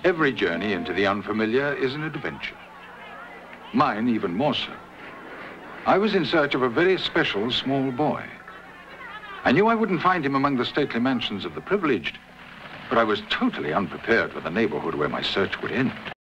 Every journey into the unfamiliar is an adventure. Mine even more so. I was in search of a very special small boy. I knew I wouldn't find him among the stately mansions of the privileged, but I was totally unprepared for the neighborhood where my search would end.